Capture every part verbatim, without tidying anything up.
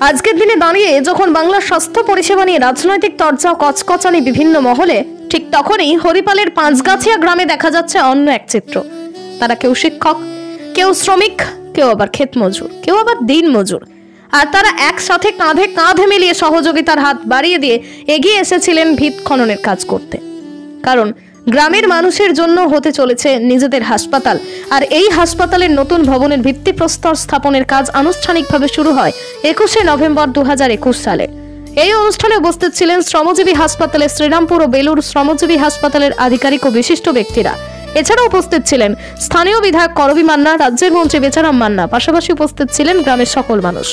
আজকের দিনে দাঁড়িয়ে যখন বাংলার স্বাস্থ্য পরিষেবা নিয়ে রাজনৈতিক তরজা কচকচানি বিভিন্ন মহলে, ঠিক তখনই হরিপালের পাঁচগাছিয়া গ্রামে দেখা যাচ্ছে অন্য এক চিত্র। তারা কেউ শিক্ষক, কেউ শ্রমিক, কেউ আবার ক্ষেত মজুর, কেউ আবার দিন মজুর, আর তারা একসাথে কাঁধে কাঁধে মিলিয়ে সহযোগিতার হাত বাড়িয়ে দিয়ে এগিয়ে এসেছিলেন ভিত খননের কাজ করতে। কারণ গ্রামের মানুষের জন্য হতে চলেছে নিজেদের হাসপাতাল, আর এই হাসপাতালের নতুন ভবনের ভিত্তিপ্রস্তর স্থাপনের কাজ আনুষ্ঠানিকভাবে শুরু হয় একুশে নভেম্বর দু হাজার একুশ সালে। এই অনুষ্ঠানে উপস্থিত ছিলেন শ্রমজীবী হাসপাতালের শ্রীরামপুর ও বেলুর শ্রমজীবী হাসপাতালের আধিকারিক ও বিশিষ্ট ব্যক্তিরা। এছাড়াও উপস্থিত ছিলেন স্থানীয় বিধায়ক করবী মান্না, রাজ্যের মন্ত্রী বেচারাম মান্না, পাশাপাশি উপস্থিত ছিলেন গ্রামের সকল মানুষ।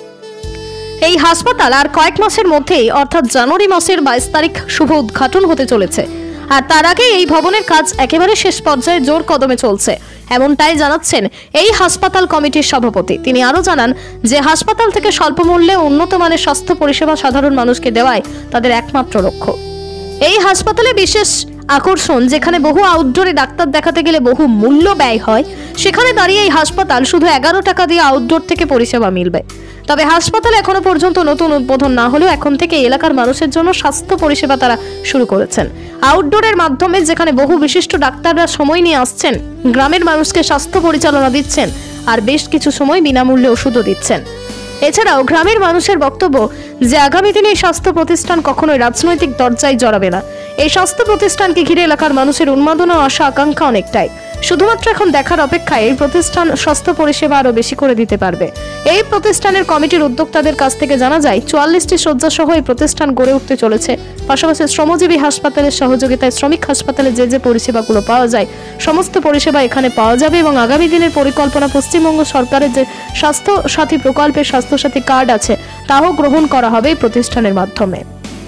এই হাসপাতাল আর কয়েক মাসের মধ্যেই অর্থাৎ জানুয়ারি মাসের বাইশ তারিখ শুভ উদ্ঘাটন হতে চলেছে, আর তার আগে এই ভবনের কাজ একেবারে শেষ পর্যায়ে জোর কদমে চলছে, এমনটাই জানাচ্ছেন এই হাসপাতাল কমিটির সভাপতি। তিনি আরো জানান যে হাসপাতাল থেকে স্বল্প মূল্যে উন্নত মানের স্বাস্থ্য পরিষেবা সাধারণ মানুষকে দেওয়াই তাদের একমাত্র লক্ষ্য। এই হাসপাতালে বিশেষ আকর্ষণ, যেখানে বহু আউটডোরে ডাক্তার দেখাতে গেলে বহু মূল্য ব্যয় হয়, সেখানে দাঁড়িয়ে এই হাসপাতাল শুধু এগারো টাকা দিয়ে আউটডোর থেকে পরিষেবা মিলবে। তবে হাসপাতাল এখনো পর্যন্ত নতুন উদ্বোধন না হলেও এখন থেকে এলাকার মানুষের জন্য স্বাস্থ্য পরিষেবা তারা শুরু করেছেন। আউটডোরের মাধ্যমে যেখানে বহু বিশিষ্ট ডাক্তাররা সময় নিয়ে আসছেন, গ্রামের মানুষকে স্বাস্থ্য পরিচালনা দিচ্ছেন, আর বেশ কিছু সময় বিনামূল্যে ওষুধও দিচ্ছেন। এছাড়াও গ্রামের মানুষের বক্তব্য যে আগামী দিনে এই স্বাস্থ্য প্রতিষ্ঠান কখনোই রাজনৈতিক দরজায় জড়াবে না। এই স্বাস্থ্য প্রতিষ্ঠানকে ঘিরে এলাকার মানুষের উন্মাদনা ও আশা আকাঙ্ক্ষা অনেকটাই। শুধুমাত্র এখন দেখার অপেক্ষায় এই প্রতিষ্ঠান স্বাস্থ্য পরিষেবা আরো বেশি করে দিতে পারবে। এই প্রতিষ্ঠানের কমিটির উদ্যোক্তাদের কাছ থেকে জানা যায় চুয়াল্লিশটি শয্যা সহ এই প্রতিষ্ঠান গড়ে উঠতে চলেছে। পাশাপাশি শ্রমজীবী হাসপাতালের সহযোগিতায় শ্রমিক হাসপাতালে যে যে পরিষেবাগুলো পাওয়া যায় সমস্ত পরিষেবা এখানে পাওয়া যাবে, এবং আগামী দিনের পরিকল্পনা পশ্চিমবঙ্গ সরকারের যে স্বাস্থ্য সাথী প্রকল্পের স্বাস্থ্য সাথী কার্ড আছে তাও গ্রহণ করা হবে এই প্রতিষ্ঠানের মাধ্যমে।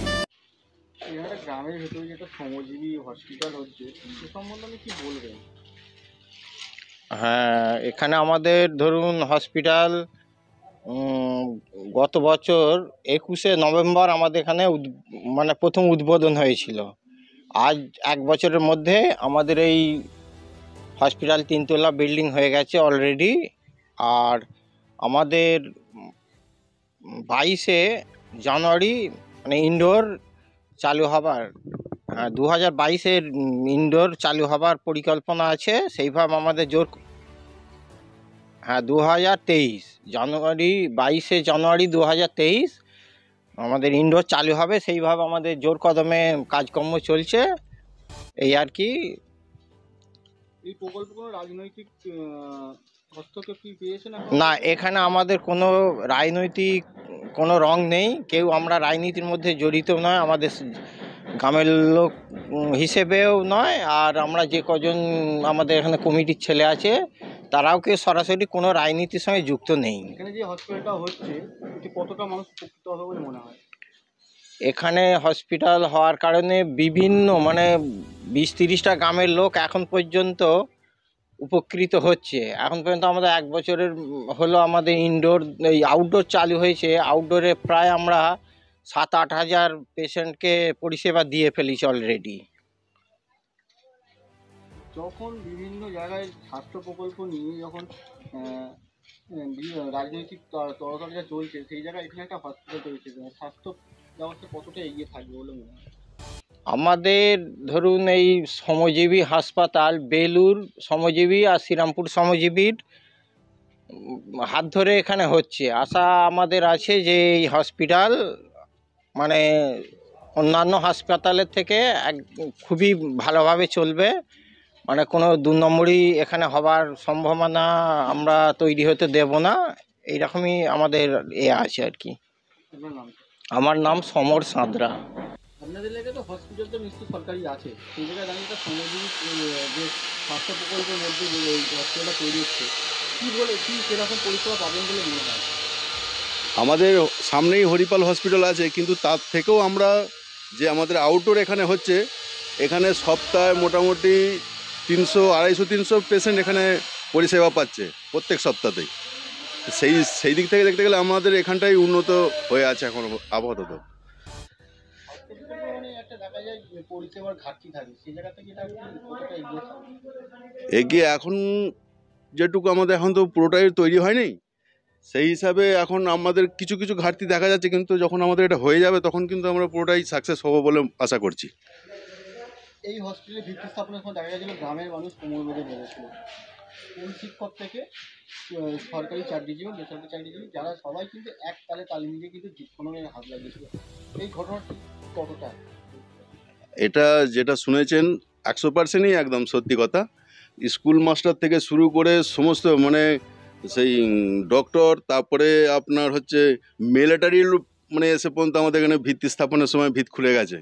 গ্রামের ভেতরে যেটা শ্রমজীবী হসপিটাল হচ্ছে সে সম্বন্ধে আমি কি বলবেন? হ্যাঁ, এখানে আমাদের ধরুন হসপিটাল গত বছর একুশে নভেম্বর আমাদের এখানে মানে প্রথম উদ্বোধন হয়েছিল। আজ এক বছরের মধ্যে আমাদের এই হসপিটাল তিনতলা বিল্ডিং হয়ে গেছে অলরেডি। আর আমাদের বাইশে জানুয়ারি মানে ইনডোর চালু হবার হ্যাঁ দু হাজার বাইশের ইনডোর চালু হবার পরিকল্পনা আছে। সেইভাবে আমাদের জোর হ্যাঁ দু হাজার তেইশ জানুয়ারি বাইশে জানুয়ারি দু হাজার তেইশ আমাদের ইনডোর চালু হবে। সেইভাবে আমাদের জোর কদমে কাজকর্ম চলছে। এই আর কি। এই প্রকল্প কোনো রাজনৈতিক হস্তক্ষেপ কি পেয়েছে না? না, এখানে আমাদের কোনো রাজনৈতিক কোনো রং নেই। কেউ আমরা রাজনীতির মধ্যে জড়িত নয়, আমাদের গ্রামের লোক হিসেবেও নয়। আর আমরা যে কজন আমাদের এখানে কমিটির ছেলে আছে তারাও কেউ সরাসরি কোনো রাজনীতির সঙ্গে যুক্ত নেই। এখানে যে হসপিটালটা হচ্ছে এটি কতটা মানুষ উপকৃত হবে বলে মনে হয়? এখানে হসপিটাল হওয়ার কারণে বিভিন্ন মানে বিশ তিরিশটা গ্রামের লোক এখন পর্যন্ত উপকৃত হচ্ছে। এখন পর্যন্ত আমাদের এক বছরের হলো আমাদের ইনডোর এই আউটডোর চালু হয়েছে। আউটডোরে প্রায় আমরা সাত আট হাজার পেশেন্টকে পরিষেবা দিয়ে ফেলেছি অলরেডি। যখন বিভিন্ন জায়গায় স্বাস্থ্য প্রকল্প নিয়ে যখন রাজনৈতিক তরকারিটা চলছে, সেই জায়গায় এখানে একটা হসপিটাল চলছে, স্বাস্থ্য ব্যবস্থা কতটা এগিয়ে থাকবে বলে মনে হয়? আমাদের ধরুন এই শ্রমজীবী হাসপাতাল বেলুর শ্রমজীবী আর শ্রীরামপুর শ্রমজীবীর হাত ধরে এখানে হচ্ছে। আশা আমাদের আছে যে এই হসপিটাল মানে অন্যান্য হাসপাতালের থেকে এক খুবই ভালোভাবে চলবে। মানে কোনো দু নম্বরই এখানে হবার সম্ভাবনা আমরা তৈরি হতে দেব না। এইরকমই আমাদের এ আছে আর কি। আমার নাম সমর সাঁতরা। আপনাদের এলাকায় তো হসপিটাল তো নিশ্চয়ই সরকারি আছে, সেই জায়গায় দাঁড়িয়ে তো শ্রমজীবী যে স্বাস্থ্য প্রকল্পের মধ্যে যে এই হসপিটালটা তৈরি হচ্ছে, কী বলে কী সেরকম পরিষেবা পাবেন বলে মনে হয়? আমাদের সামনেই হরিপাল হসপিটাল আছে, কিন্তু তার থেকেও আমরা যে আমাদের আউটডোর এখানে হচ্ছে, এখানে সপ্তাহে মোটামুটি তিনশো আড়াইশো তিনশো পেশেন্ট এখানে পরিষেবা পাচ্ছে প্রত্যেক সপ্তাহতেই। সেই সেই দিক থেকে দেখতে গেলে আমাদের এখানটাই উন্নত হয়ে আছে এখন আপাতত। এগিয়ে এখন যেটুকু আমাদের এখন তো পুরোটাই তৈরি হয়নি, সেই হিসাবে এখন আমাদের কিছু কিছু ঘাটতি দেখা যাচ্ছে, কিন্তু যখন আমাদের এটা হয়ে যাবে তখন কিন্তু আমরা পুরোটাই সাকসেস হবো বলে আশা করছি। এই হসপিটালের ভিত্তি স্থাপনের সময় দেখা গেছিল গ্রামের মানুষ কোমর বেঁধে বেরোছিল, স্কুল শিক্ষক থেকে আহ, সরকারি চাকরিজীবী বেসরকারি চাকরিজীবী যারা সবাই কিন্তু এক তালে তাল মিলিয়ে কিন্তু জিৎখননের হাত লাগিয়েছিল। এই ঘটনাটি কতটা? এটা যেটা শুনেছেন একশো পার্সেন্টই একদম সত্যি কথা। স্কুল মাস্টার থেকে শুরু করে সমস্ত মানে সেই ডক্টর, তারপরে আপনার হচ্ছে মিলিটারির মানে এসে পর্যন্ত আমাদের এখানে ভিত্তি স্থাপনের সময় ভিত খুলে গেছে।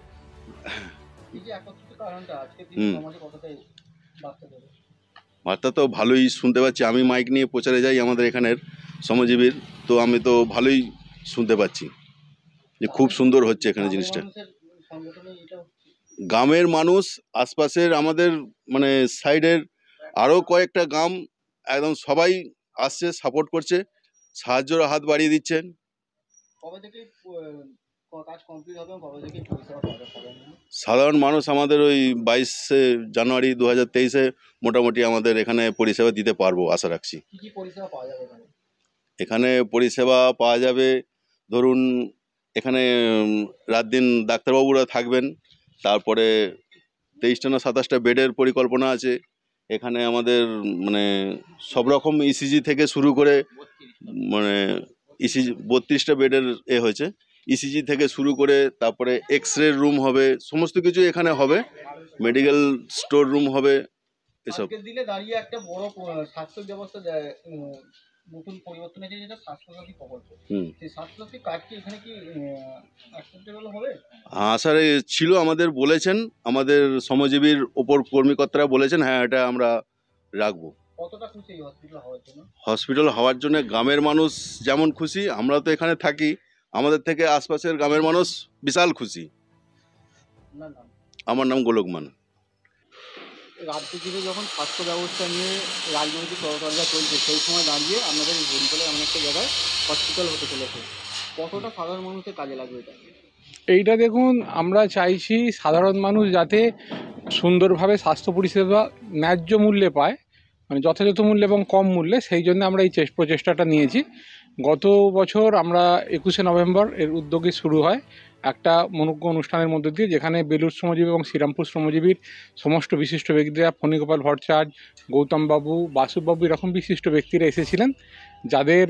এই যে একত্রিত কারণটা আজকে হুম। সমাজে কতটাই বার্তা দেবে? বার্তা তো ভালোই শুনতে পাচ্ছি, আমি মাইক নিয়ে প্রচারে যাই আমাদের এখানের শ্রমজীবীর, তো আমি তো ভালোই শুনতে পাচ্ছি যে খুব সুন্দর হচ্ছে এখানে জিনিসটা। মানুষের সংগঠনে এটা হচ্ছে। গ্রামের মানুষ আশপাশের আমাদের মানে সাইডের আরও কয়েকটা গ্রাম একদম সবাই আসছে, সাপোর্ট করছে, সাহায্যের হাত বাড়িয়ে দিচ্ছেন। কবে থেকে আহ, কাজ কমপ্লিট হবে এবং কবে থেকে পরিষেবা পাওয়া যাবে? সাধারণ মানুষ আমাদের ওই বাইশে জানুয়ারি দু হাজার তেইশে মোটামুটি আমাদের এখানে পরিষেবা দিতে পারবো আশা রাখছি। কি কি পরিষেবা পাওয়া যাবে এখানে? এখানে পরিষেবা পাওয়া যাবে, ধরুন এখানে উম, রাত দিন ডাক্তারবাবুরা থাকবেন, তারপরে তেইশটা না সাতাশটা বেডের পরিকল্পনা আছে এখানে আমাদের, মানে সব রকম ইসিজি থেকে শুরু করে মানে ইসিজি বত্রিশটা বেডের এ হয়েছে, ইসিজি থেকে শুরু করে তারপরে এক্স রে রুম হবে, সমস্ত কিছু এখানে হবে, মেডিকেল স্টোর রুম হবে এসব। আজকের দিনে দাঁড়িয়ে একটা বড় প- স্বাস্থ্য ব্যবস্থা দেয়, উম, নতুন পরিবর্তন হয়েছে যেটা স্বাস্থ্যসাথী প্রকল্প। হুম। সেই স্বাস্থ্যসাথী কার্ডটি এখানে কি অ্যাকসেপ্টেবল হবে? আশার ছিল, আমাদের বলেছেন, আমাদের শ্রমজীবীর ওপর কর্মীকর্তারা বলেছেন হ্যাঁ এটা আমরা রাখবো। কতটা খুশি এই হসপিটাল হওয়ার জন্য? হসপিটাল হওয়ার জন্য গ্রামের মানুষ যেমন খুশি, আমরা তো এখানে থাকি, আমাদের থেকে আশপাশের গ্রামের মানুষ বিশাল খুশি। না না, আমার নাম গোলক মান। রাজ্য জুড়ে যখন স্বাস্থ্য ব্যবস্থা নিয়ে রাজনৈতিক তরতাজা চলছে, সেই সময় দাঁড়িয়ে আপনাদের এই হরিপালের এমন একটা জায়গায় হসপিটাল হতে চলেছে, কতটা সাধারণ মানুষের কাজে লাগবে এটা? এইটা দেখুন, আমরা চাইছি সাধারণ মানুষ যাতে সুন্দরভাবে স্বাস্থ্য পরিষেবা ন্যায্য মূল্যে পায়, মানে যথাযথ মূল্যে এবং কম মূল্যে, সেই জন্য আমরা এই চেস- প্রচেষ্টাটা নিয়েছি। গত বছর আমরা একুশে নভেম্বর এর উদ্যোগে শুরু হয় একটা মনোজ্ঞ অনুষ্ঠানের মধ্যে দিয়ে, যেখানে বেলুড় শ্রমজীবী এবং শ্রীরামপুর শ্রমজীবীর সমস্ত বিশিষ্ট ব্যক্তিরা, ফণীগোপাল ভট্টাচার্য, গৌতমবাবু, বাসুবাবু, এরকম বিশিষ্ট ব্যক্তিরা এসেছিলেন, যাদের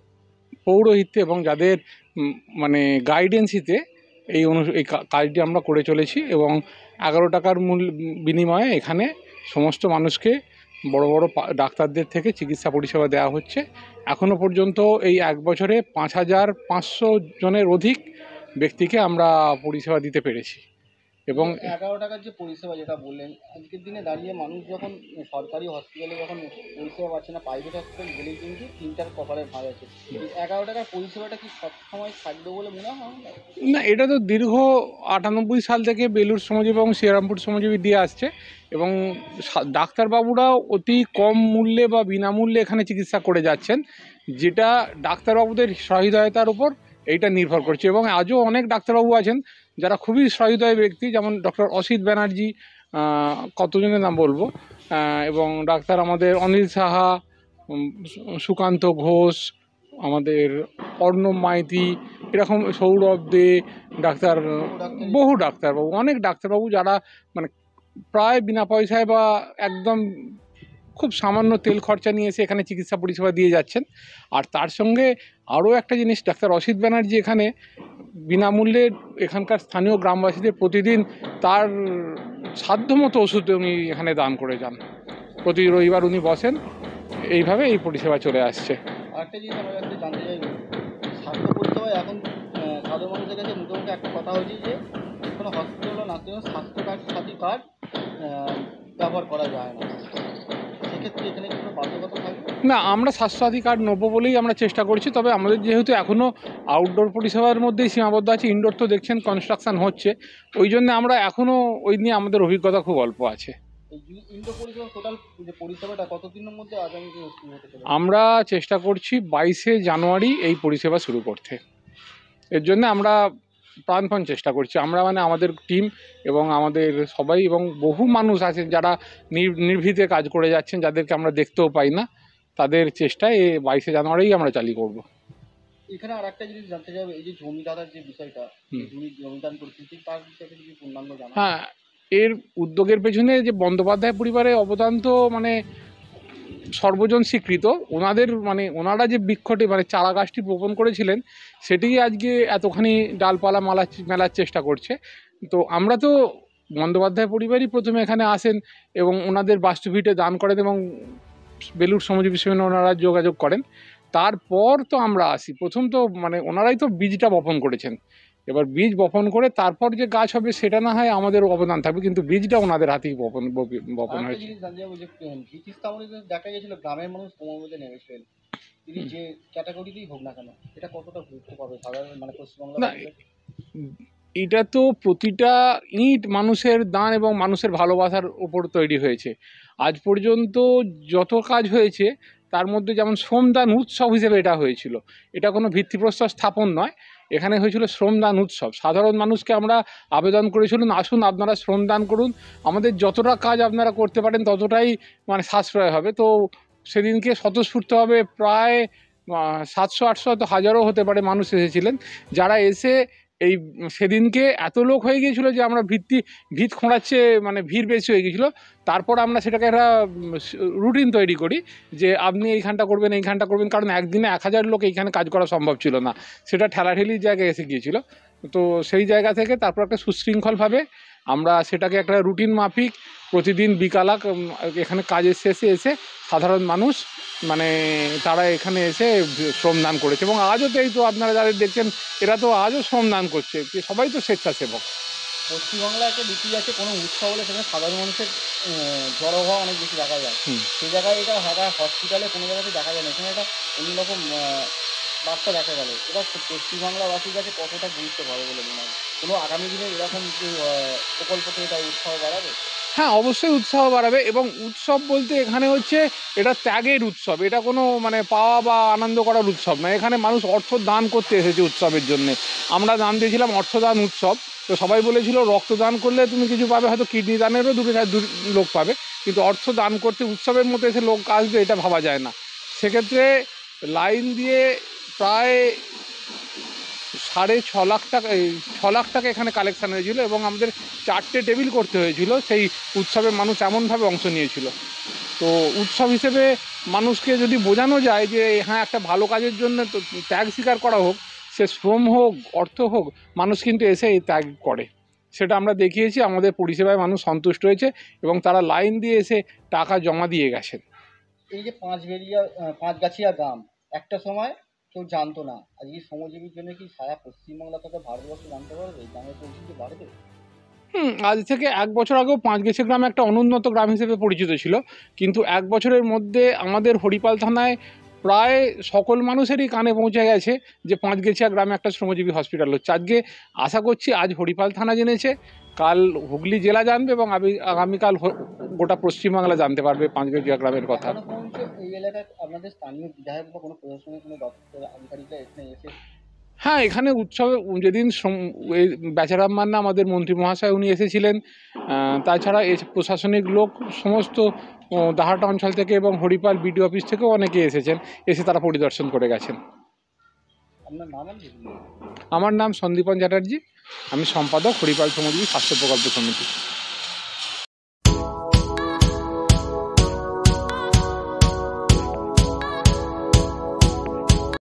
পৌরোহিত্যে এবং যাদের উম, মানে গাইডেন্সিতে এই অনু এই কা- কাজটি আমরা করে চলেছি। এবং এগারো টাকার মূল্য বিনিময়ে এখানে সমস্ত মানুষকে বড় বড় পা- ডাক্তারদের থেকে চিকিৎসা পরিষেবা দেওয়া হচ্ছে। এখনও পর্যন্ত এই এক বছরে পাঁচ হাজার পাঁচশো জনের অধিক ব্যক্তিকে আমরা পরিষেবা দিতে পেরেছি। এবং এগারো টাকার যে পরিষেবা যেটা বললেন, আজকের দিনে দাঁড়িয়ে মানুষ যখন সরকারি হসপিটালে যখন পরিষেবা পাচ্ছে না, প্রাইভেট হসপিটাল গেলেই কিন্তু তিনটার কপালের ভাগ আছে। এই এগারো টাকার পরিষেবাটা কি সবসময় থাকবে বলে মনে হয়? না, এটা তো দীর্ঘ আটানব্বই সাল থেকে বেলুড় শ্রমজীবী এবং শ্রীরামপুর শ্রমজীবী দিয়ে আসছে, এবং সা- ডাক্তারবাবুরাও অতি কম মূল্যে বা বিনামূল্যে এখানে চিকিৎসা করে যাচ্ছেন, যেটা ডাক্তারবাবুদের সহৃদয়তার উপর এইটা নির্ভর করছে। এবং আজও অনেক ডাক্তারবাবু আছেন যারা খুবই সহৃদয় ব্যক্তি, যেমন ডক্টর অসিত ব্যানার্জি, আহ, কতজনের নাম বলবো, আহ, এবং ডাক্তার আমাদের অনিল সাহা, উম, সু- সুকান্ত ঘোষ, আমাদের অর্ণব মাইতি, এরকম সৌরভ দে, ডাক্তার, বহু ডাক্তারবাবু, অনেক ডাক্তারবাবু যারা মানে প্রায় বিনা পয়সায় বা একদম খুব সামান্য তেল খরচা নিয়ে এসে এখানে চিকিৎসা পরিষেবা দিয়ে যাচ্ছেন। আর তার সঙ্গে আরও একটা জিনিস, ডাক্তার অসিত ব্যানার্জি এখানে বিনামূল্যে এখানকার স্থানীয় গ্রামবাসীদের প্রতিদিন তার সাধ্যমতো ওষুধ উনি এখানে দান করে যান। প্রতি রবিবার উনি বসেন, এইভাবে এই পরিষেবা চলে আসছে। আরেকটা জিনিস আমরা একটু জানতে চাইব, স্বাস্থ্য পরিষেবা এখন আহ, সাধারণ মানুষের কাছে মুখে মুখে একটা কথা হচ্ছে যে কোনো হসপিটাল না কোনো স্বাস্থ্য কার্ড সাথী কার্ড ব্যবহার করা যায় না, সেক্ষেত্রে এখানে কি কোনো বাধ্যকতা থাকবে? না, আমরা স্বাস্থ্যসাথী কার্ড নেবো বলেই আমরা চেষ্টা করছি। তবে আমাদের যেহেতু এখনও আউটডোর পরিষেবার মধ্যেই সীমাবদ্ধ আছে, ইনডোর তো দেখছেন কনস্ট্রাকশন হচ্ছে, ওই জন্য আমরা এখনও ওই নিয়ে আমাদের অভিজ্ঞতা খুব অল্প আছে। এই ইন্ডো পরিষেবা টোটাল যে পরিষেবাটা কতদিনের মধ্যে আগামী দিনে শুরু হতে চলেছে? আমরা চেষ্টা করছি বাইশে জানুয়ারি এই পরিষেবা শুরু করতে। এর জন্য আমরা প্রাণপণ চেষ্টা করছি, আমরা মানে আমাদের টিম এবং আমাদের সবাই, এবং বহু মানুষ আছেন যারা নির- নির্ভীতে কাজ করে যাচ্ছেন, যাদেরকে আমরা দেখতেও পাই না, তাদের চেষ্টায় এই বাইশে জানুয়ারি আমরা চালু করব। এখানে আর একটা জিনিস জানতে চাইবে, এই যে জমিদাতার যে বিষয়টা, হুম। জমি জমিদান পরিস্থিতি, তার বিষয়টা যদি পূর্ণাঙ্গ জানা। হ্যাঁ, এর উদ্যোগের পেছনে যে বন্দ্যোপাধ্যায় পরিবারের অবদান তো মানে সর্বজন স্বীকৃত। ওনাদের মানে ওনারা যে বৃক্ষটি মানে চারা গাছটি রোপণ করেছিলেন সেটি আজকে এতখানি ডালপালা মালা মেলার চেষ্টা করছে। তো আমরা তো বন্দ্যোপাধ্যায় পরিবারই প্রথমে এখানে আসেন এবং ওনাদের বাস্তুভিটে দান করেন এবং বেলুর শ্রমজীবী সেমিনারে ওনারা যোগাযোগ করেন। তারপর তো আমরা আসি, প্রথম তো মানে ওনারাই তো বীজটা বপন করেছেন। এবার বীজ বপন করে তারপর যে গাছ হবে সেটা না হয় আমাদের অবদান থাকবে, কিন্তু বীজটা ওনাদের হাতেই বপন বপন আরেকটা হয়েছে। জিনিস জানতে চাইবো যে ব্রিটিশ স্থাপনে দেখা গেছিল গ্রামের মানুষ কোমর মধ্যে নেমেছিলেন, তিনি যে ক্যাটাগরিতেই হোক না কেন, এটা কতটা গুরুত্ব পাবে সাধারণ মানে পশ্চিমবাংলা? না, এটা তো প্রতিটা ইট মানুষের দান এবং মানুষের ভালোবাসার উপর তৈরি হয়েছে। আজ পর্যন্ত যত কাজ হয়েছে তার মধ্যে যেমন শ্রমদান উৎসব হিসেবে এটা হয়েছিল, এটা কোনো ভিত্তিপ্রস্তর স্থাপন নয়, এখানে হয়েছিল শ্রমদান উৎসব। সাধারণ মানুষকে আমরা আবেদন করেছিলাম, আসুন আপনারা শ্রমদান করুন, আমাদের যতটা কাজ আপনারা করতে পারেন ততটাই মানে সাশ্রয় হবে। তো সেদিনকে স্বতঃস্ফূর্তভাবে প্রায় সাতশো আটশো হয়তো হাজারও হতে পারে মানুষ এসেছিলেন, যারা এসে এই সেদিনকে এত লোক হয়ে গিয়েছিলো যে আমরা ভিত্তি ভিত খোঁড়াচ্ছে মানে ভিড় বেশি হয়ে গিয়েছিলো। তারপর আমরা সেটাকে একটা রুটিন তৈরি করি যে আপনি এইখানটা করবেন এইখানটা করবেন, কারণ একদিনে এক হাজার লোক এইখানে কাজ করা সম্ভব ছিল না, সেটা ঠেলাঠেলির জায়গায় এসে গিয়েছিলো। তো সেই জায়গা থেকে তারপর একটা সুশৃঙ্খলভাবে আমরা সেটাকে একটা রুটিন মাফিক প্রতিদিন বিকালা এখানে কাজের শেষে এসে সাধারণ মানুষ মানে তারা এখানে এসে শ্রমদান করেছে এবং আজও তো এই তো আপনারা যাদের দেখছেন এরা তো আজও শ্রমদান করছে, সবাই তো স্বেচ্ছাসেবক। পশ্চিমবাংলা একটা রীতি আছে, কোনো উৎসব হলে সেখানে সাধারণ মানুষের জড়ো হওয়া অনেক বেশি দেখা যায়, সেই জায়গায় এটা হাটা হসপিটালে কোনো জায়গাতে দেখা যায় না, এখানে একটা অন্যরকম বার্তা দেখা গেল। এটা পশ্চিমবাংলাবাসীর কাছে কতটা গুরুত্ব পাবে বলে মনে হয়? কোনো আগামী দিনে এরকম প্রকল্পকে এটা উৎসাহ বাড়াবে? হ্যাঁ, অবশ্যই উৎসাহ বাড়াবে। এবং উৎসব বলতে এখানে হচ্ছে এটা ত্যাগের উৎসব, এটা কোনো মানে পাওয়া বা আনন্দ করার উৎসব না। এখানে মানুষ অর্থ দান করতে এসেছে উৎসবের জন্যে। আমরা দান দিয়েছিলাম অর্থদান উৎসব, তো সবাই বলেছিল রক্তদান করলে তুমি কিছু পাবে, হয়তো কিডনি দানেরও দুটো লোক পাবে, কিন্তু অর্থ দান করতে উৎসবের মধ্যে এসে লোক আসবে এটা ভাবা যায় না। সেক্ষেত্রে লাইন দিয়ে প্রায় সাড়ে ছ লাখ টাকা ছ লাখ টাকা এখানে কালেকশান হয়েছিল এবং আমাদের চারটে টেবিল করতে হয়েছিল। সেই উৎসবে মানুষ এমনভাবে অংশ নিয়েছিল। তো উৎসব হিসেবে মানুষকে যদি বোঝানো যায় যে হ্যাঁ একটা ভালো কাজের জন্য তো ত্যাগ স্বীকার করা হোক, সে শ্রম হোক অর্থ হোক, মানুষ কিন্তু এসে এই ত্যাগ করে, সেটা আমরা দেখিয়েছি। আমাদের পরিষেবায় মানুষ সন্তুষ্ট হয়েছে এবং তারা লাইন দিয়ে এসে টাকা জমা দিয়ে গেছেন। এই যে পাঁচবেড়িয়া পাঁচগাছিয়া গ্রাম একটা সময় কেউ জানতো না, আজকে শ্রমজীবীর জন্য কি সারা পশ্চিমবাংলা তথা ভারতবর্ষ জানতে পারবে, গ্রামের পরিস্থিতি বাড়বে? হুম, আজ থেকে এক বছর আগেও পাঁচগাছিয়া গ্রাম একটা অনুন্নত গ্রাম হিসেবে পরিচিত ছিল, কিন্তু এক বছরের মধ্যে আমাদের হরিপাল থানায় প্রায় সকল মানুষেরই কানে পৌঁছে গেছে যে পাঁচগাছিয়া গ্রামে একটা শ্রমজীবী হসপিটাল হচ্ছে। আজকে আশা করছি আজ হরিপাল থানা জেনেছে, কাল হুগলি জেলা জানবে এবং আগামীকাল গোটা পশ্চিমবাংলা জানতে পারবে পাঁচগাছিয়া গ্রামের কথা। এই এলাকায় আপনাদের স্থানীয় বিধায়ক বা কোনো প্রশাসনের কোনো দপ্তর আধিকারিকরা এখানে এসে? হ্যাঁ, এখানে উৎসবে যেদিন বেচারাম মান্না আমাদের মন্ত্রী মহাশয় উনি এসেছিলেন, তাছাড়া এই প্রশাসনিক লোক সমস্ত দাহাটা অঞ্চল থেকে এবং হরিপাল বিডিও অফিস থেকেও অনেকে এসেছেন, এসে তারা পরিদর্শন করে গেছেন। আপনার নাম? আমার নাম সন্দীপন চ্যাটার্জি, আমি সম্পাদক হরিপাল শ্রমজীবী স্বাস্থ্য প্রকল্প সমিতি।